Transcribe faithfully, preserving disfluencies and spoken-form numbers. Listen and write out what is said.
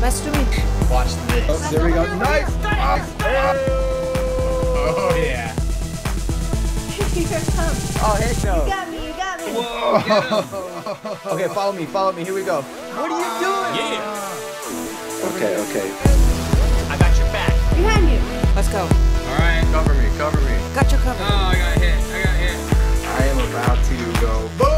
Nice to meet you. Watch this. Oh, there we go. Nice! Oh, yeah. Here it comes. Oh, heck no. You got me, you got me. Whoa, get him. Okay, follow me, follow me. Here we go. What are you doing? Yeah. Okay, okay. I got your back. Behind you. Let's go. All right. Cover me, cover me. Got your cover. Oh, I got hit. I got hit. I am about to go. Boom!